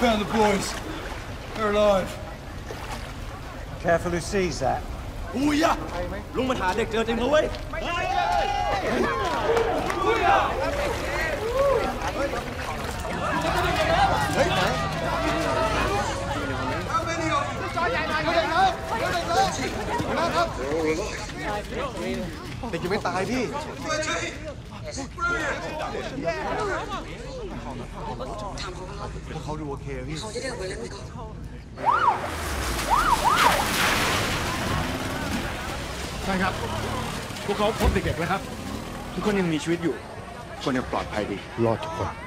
found the boys. They're alive. Careful who sees that. อุ้ยอะลุงมันหาเด็กเจอจริงนะเว้ยเด็กยังไม่ตายพี่พวกเขาดูโอเคพี่ใช่ครับพวกเขาพบเด็กๆแล้วครับทุกคนยังมีชีวิตอยู่ทุกคนยังปลอดภัยดีรอดทุกคน